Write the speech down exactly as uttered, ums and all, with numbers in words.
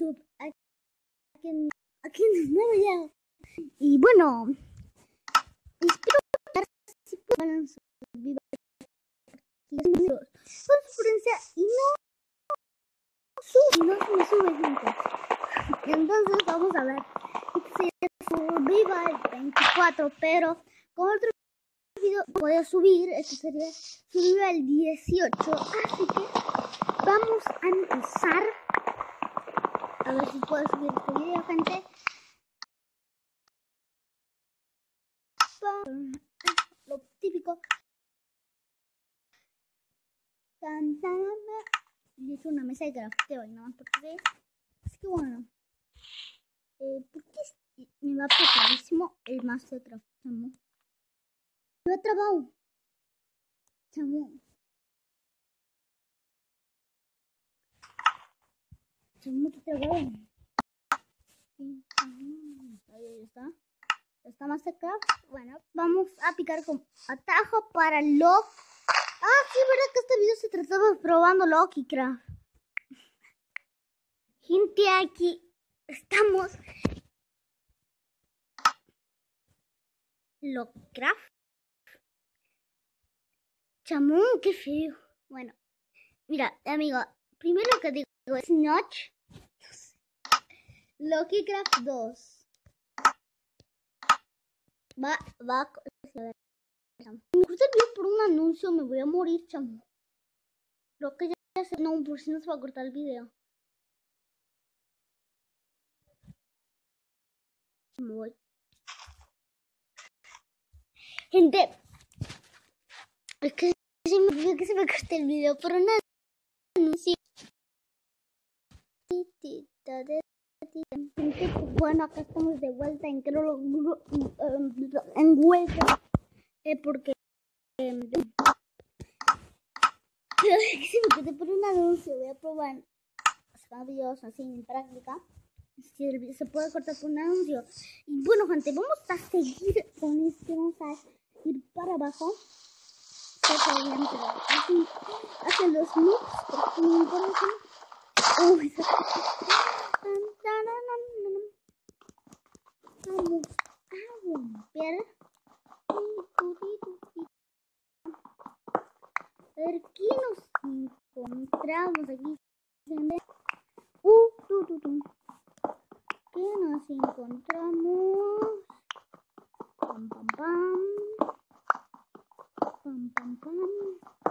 YouTube. Aquí en, aquí en Nueva York. Y bueno, espero que si puedan subir con experiencia y no sube, no se me sube gente. Entonces vamos a ver. Este Survival veinticuatro, pero con otro video voy a subir. Este sería Survival dieciocho. Así que vamos a empezar. A ver si puedo subir este video, gente. Lo típico. Tan, tan, y es una mesa de crafteo y no más porque así que bueno. Eh, ¿Por qué me va petadísimo el mazo de craft? Chamo. Me ha trabado. Chamo. Chamo, que trabado. Ahí está. Está más de craft. Bueno, vamos a picar con atajo para Lock. Ah, sí, verdad que este video se trataba de probando Lucky Craft. Gente, aquí estamos. Lucky Craft. Chamón, qué feo. Bueno, mira, amigo, primero que digo es Notch. Lucky Craft dos. Va, va. Me corté el video por un anuncio, me voy a morir, chamo. Creo que ya se. No, por si no se va a cortar el video. Me voy. Gente, es que sí me olvidó que se me cortó el video por un anuncio. Gente, bueno, acá estamos de vuelta en creo en vuelta. Eh, porque eh, que se me cortó por un anuncio. Voy a probar sacar videos así en práctica. Si el video se puede cortar por un anuncio. Y bueno, gente, vamos a seguir con esto. Vamos a ir para abajo. Hacen, hacen los moves porque me importa. Uy, vamos a romper. A ver, ¿qué nos encontramos aquí? Uh, tu, tu, tu. ¿Qué nos encontramos? Pam, pam, pam. Pam, pam, pam.